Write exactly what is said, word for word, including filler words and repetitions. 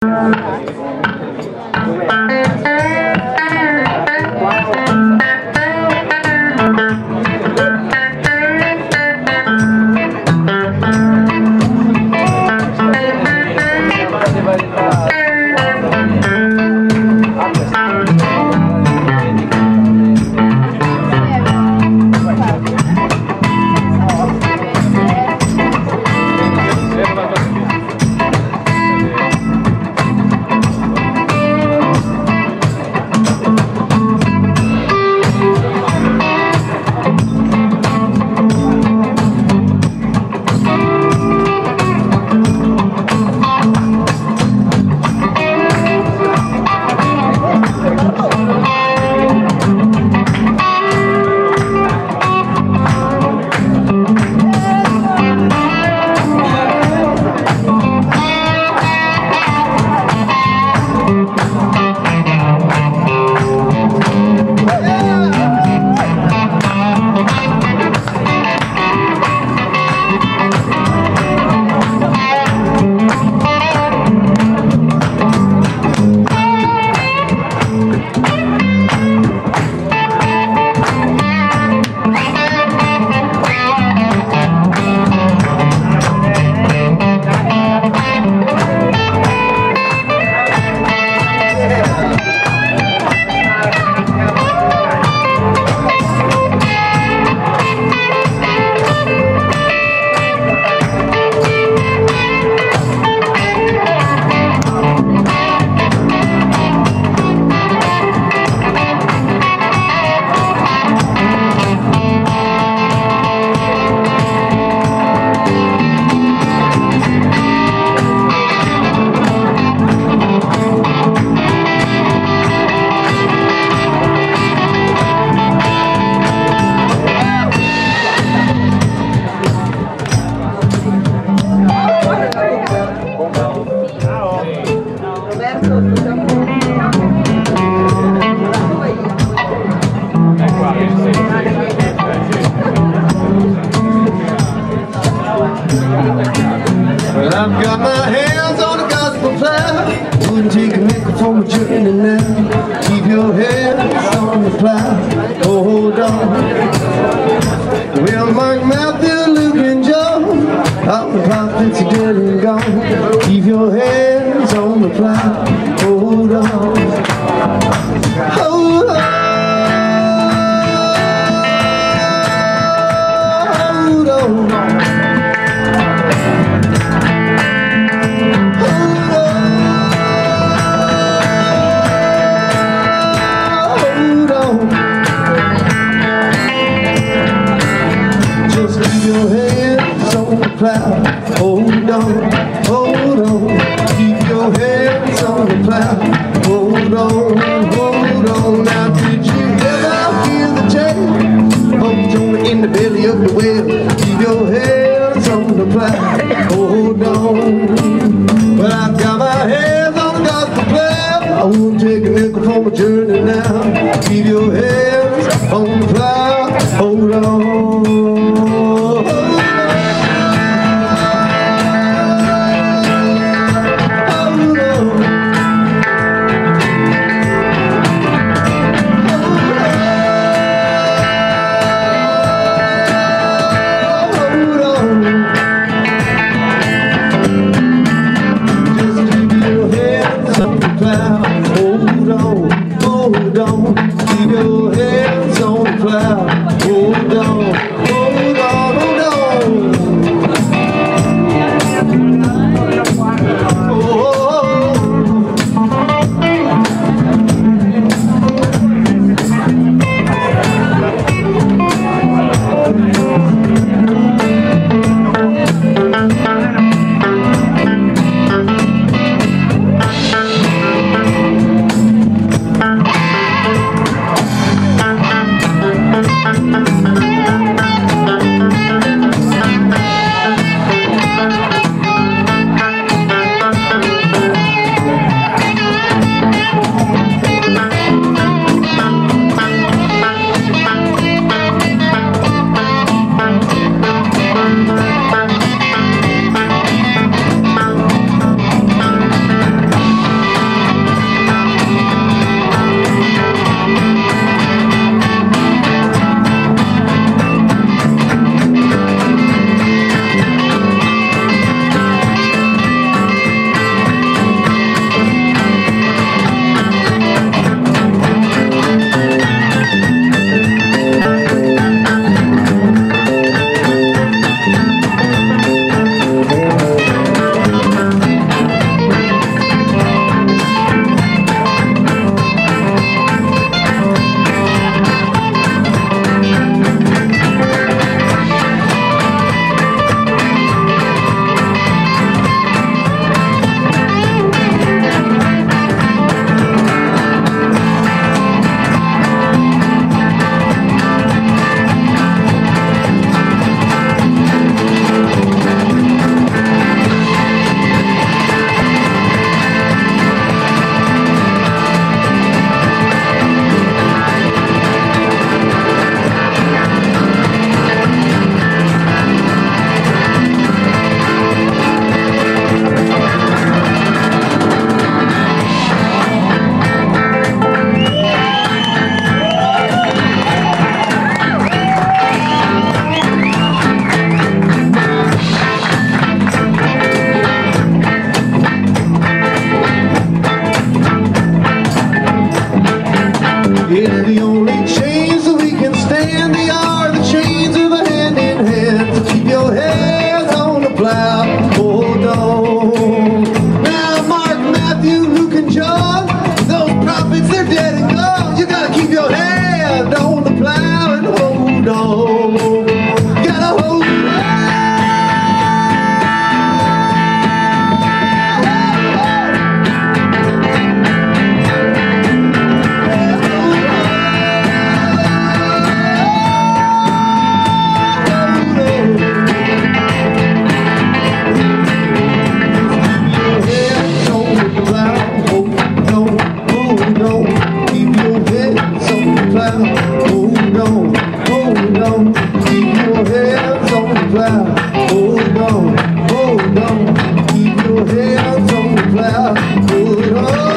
Well, I've got my hands on the gospel plow. Wouldn't take a nickel for my journey now. Keep your hands on the plow. Oh, hold on. Well, Mike, Matthew, Luke, and John, all the prophets are dead and gone. Keep your hands on the plow. Hold on. Hold on. Hold on. Hold on, hold on, keep your hands on the plow. Hold on, hold on. Now did you ever feel the change? Bones on in the belly of the whale. Keep your hands on the plow. Hold on. Well, I've got my hands on the gospel plow. I won't take a nickel for my journey now. Keep your hands on the plow. Hold on. Hold on.